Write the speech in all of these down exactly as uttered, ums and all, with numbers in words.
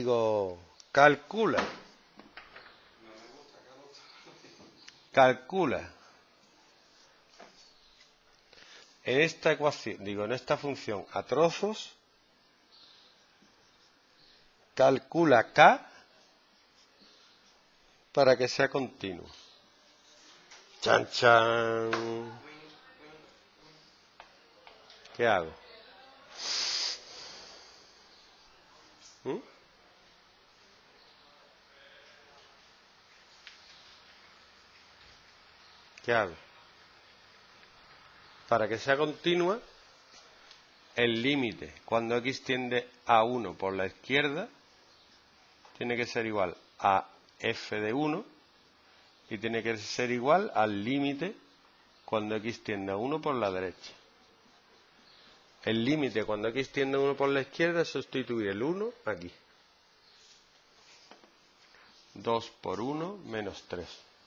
Digo, calcula. Calcula. En esta ecuación, digo, en esta función a trozos, calcula K para que sea continuo. Chan, chan. ¿Qué hago? ¿Mm? ¿Qué hago? Para que sea continua, el límite cuando x tiende a uno por la izquierda tiene que ser igual a f de uno y tiene que ser igual al límite cuando x tiende a uno por la derecha. El límite cuando x tiende a uno por la izquierda es sustituir el uno aquí. dos por uno menos tres.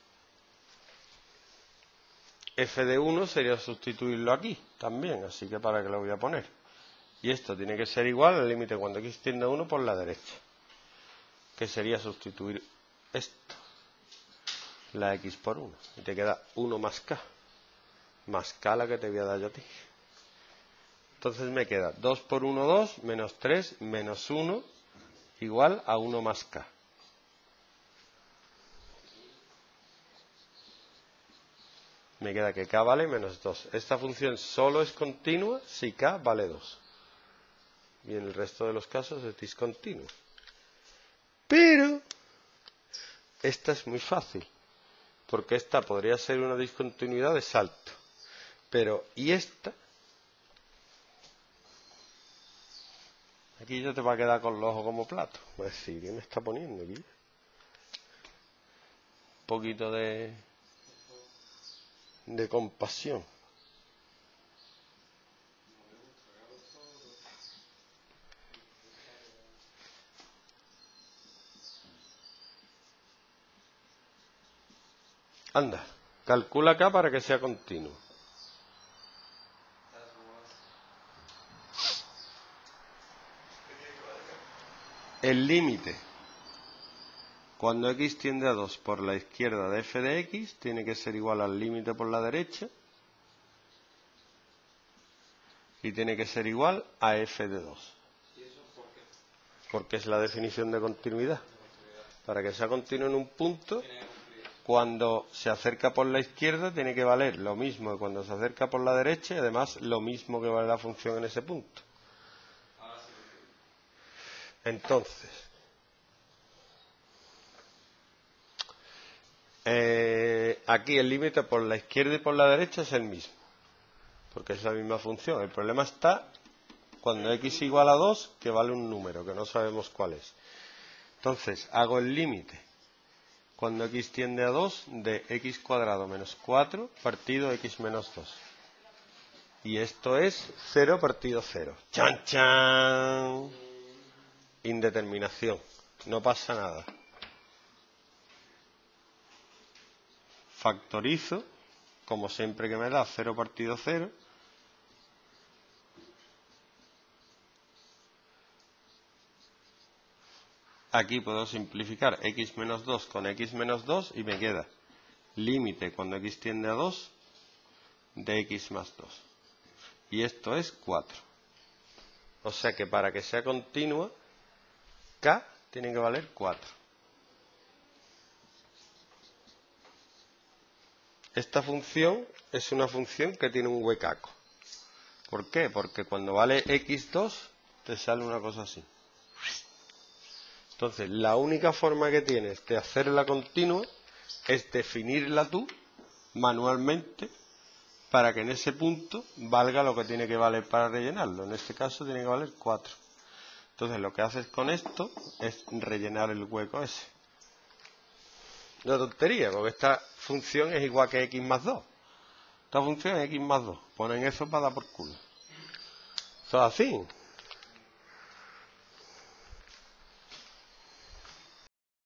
F de uno sería sustituirlo aquí también, así que para qué lo voy a poner. Y esto tiene que ser igual al límite cuando x tiende a uno por la derecha, que sería sustituir esto, la x por uno. Y te queda uno más k, más k la que te voy a dar yo a ti. Entonces me queda dos por uno, dos, menos tres, menos uno, igual a uno más k. Me queda que k vale menos dos. Esta función solo es continua si k vale dos. Y en el resto de los casos es discontinua. Pero esta es muy fácil, porque esta podría ser una discontinuidad de salto. Pero, ¿y esta? Aquí ya te va a quedar con los ojos como plato. Va a decir, ¿qué me está poniendo aquí? Un poquito de, de compasión. Anda, calcula acá para que sea continuo. El límite cuando x tiende a dos por la izquierda de f de x tiene que ser igual al límite por la derecha y tiene que ser igual a f de dos. Porque es la definición de continuidad. Para que sea continuo en un punto, cuando se acerca por la izquierda tiene que valer lo mismo que cuando se acerca por la derecha y además lo mismo que vale la función en ese punto. Entonces, eh, aquí el límite por la izquierda y por la derecha es el mismo, porque es la misma función. El problema está cuando x igual a dos, que vale un número, que no sabemos cuál es. Entonces, hago el límite cuando x tiende a dos de x cuadrado menos cuatro partido x menos dos. Y esto es cero partido cero. ¡Chan, chan! Indeterminación. No pasa nada. Factorizo, como siempre que me da cero partido cero. Aquí puedo simplificar x menos dos con x menos dos y me queda límite cuando x tiende a dos de x más dos. Y esto es cuatro. O sea que para que sea continua, k tiene que valer cuatro. Esta función es una función que tiene un huecaco. ¿Por qué? Porque cuando vale x dos te sale una cosa así. Entonces, la única forma que tienes de hacerla continua es definirla tú manualmente para que en ese punto valga lo que tiene que valer para rellenarlo. En este caso tiene que valer cuatro. Entonces, lo que haces con esto es rellenar el hueco ese. Una tontería, porque esta función es igual que x más dos. Esta función es x más dos. Ponen eso para dar por culo. Eso es así.